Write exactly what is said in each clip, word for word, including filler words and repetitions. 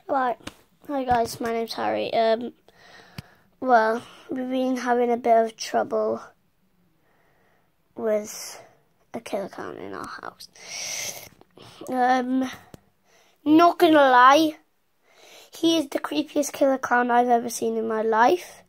Right, hi guys, my name's Harry. Um, well, we've been having a bit of trouble with a killer clown in our house. Um, not gonna lie, he is the creepiest killer clown I've ever seen in my life.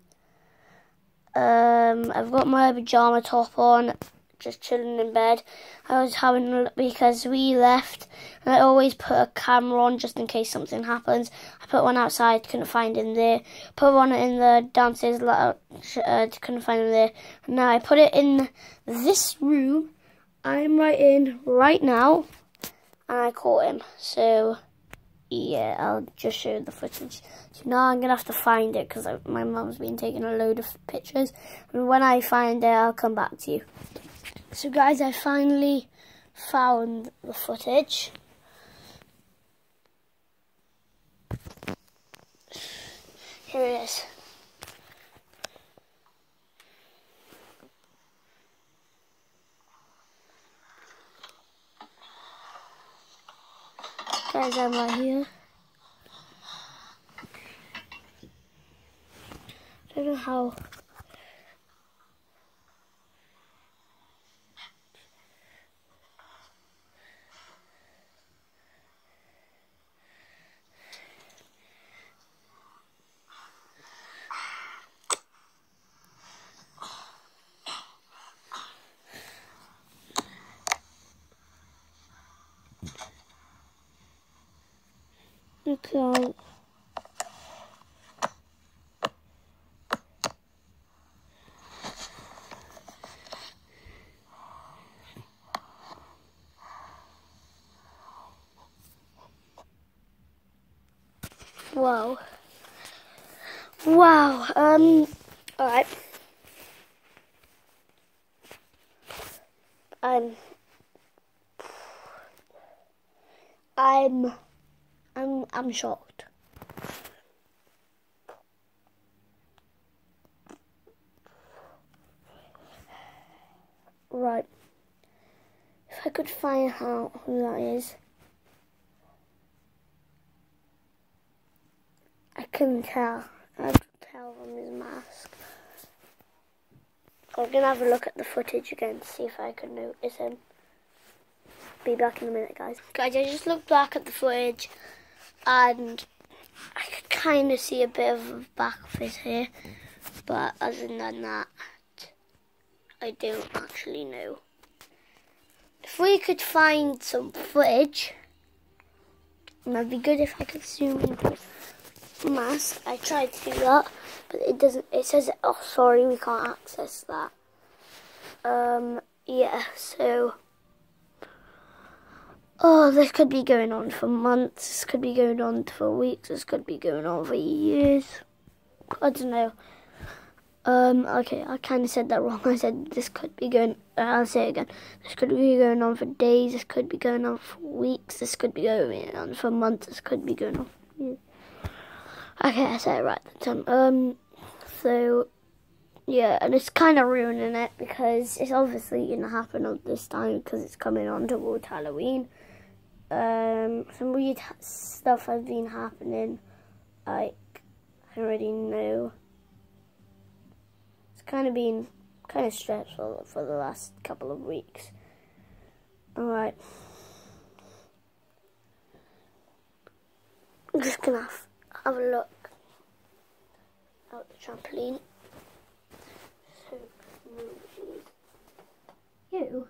Um, I've got my pyjama top on, just chilling in bed. I was having a look because we left, and I always put a camera on just in case something happens. I put one outside, couldn't find him there. Put one in the downstairs, uh, couldn't find him there. And now I put it in this room. I'm right in right now, and I caught him. So yeah, I'll just show you the footage. So now I'm gonna have to find it because my mum's been taking a load of pictures, and when I find it, I'll come back to you. So guys, I finally found the footage. Here it is. Guys, I'm right here. I don't know how. Okay. Wow. Wow. Um. All right. I'm. I'm. I'm. I'm shocked. Right. If I could find out who that is. I couldn't tell. I could tell from his mask. I'm going to have a look at the footage again to see if I can notice him. Be back in a minute, guys. Guys, I just looked back at the footage and I could kind of see a bit of the back of his hair. But other than that, I don't actually know. If we could find some footage, it would be good if I could zoom into mask. I tried to do that, but it doesn't. It says, "Oh, sorry, we can't access that." Um, yeah. So, oh, this could be going on for months. This could be going on for weeks. This could be going on for years. I don't know. Um, okay, I kind of said that wrong. I said this could be going. Uh, I'll say it again. This could be going on for days. This could be going on for weeks. This could be going on for months. This could be going on for years. Okay, I said it right that time. Um, so, yeah, and it's kind of ruining it because it's obviously going to happen at this time because it's coming on towards Halloween. Um, some weird stuff has been happening, like, I already know. It's kind of been kind of stressful for the last couple of weeks. Alright. I'm just going to have Have a look out the trampoline. So, you,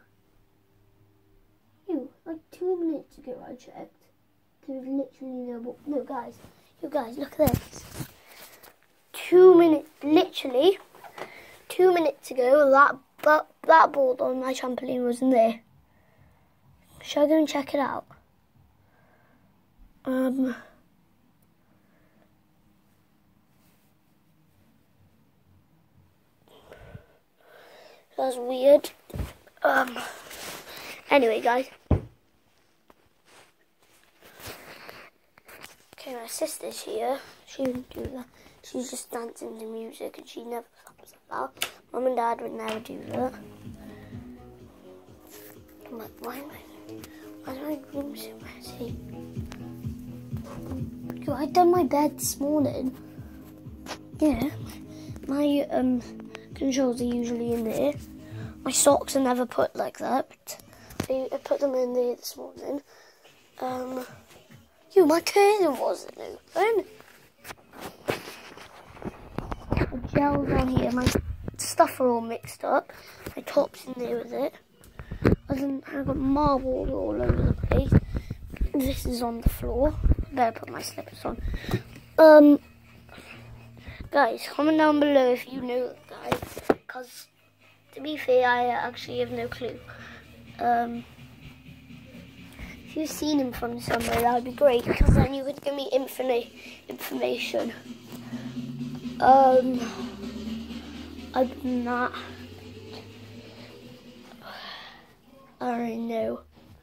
you, like two minutes ago I checked. There's literally no, no guys, you guys, look at this. Two minutes, literally, two minutes ago, that, that, that board on my trampoline wasn't there. Shall I go and check it out? Um... That's weird. Um. Anyway, guys. Okay, my sister's here. She wouldn't do that. She's just dancing to music, and she never stops at that. Mum and Dad would never do that. Why, why am I? Why is my room so messy? Yo, I done my bed this morning. Yeah, my um controls are usually in there. My socks are never put like that, but I, I put them in there this morning. Um, yo, my curtain wasn't open. The gel's on here. My stuff are all mixed up. My top's in there with it. I've got marble all over the place. This is on the floor. I better put my slippers on. Um, guys, comment down below if you know that guy, because to be fair, I actually have no clue. Um, if you've seen him from somewhere, that would be great, because then you could give me infinite information. Um, other than that, I don't know.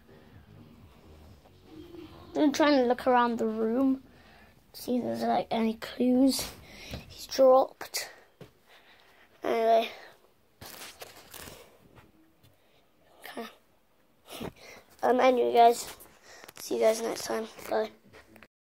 I'm trying to look around the room, see if there's like any clues he's dropped. Anyway. Okay. Um, anyway guys, see you guys next time. Bye.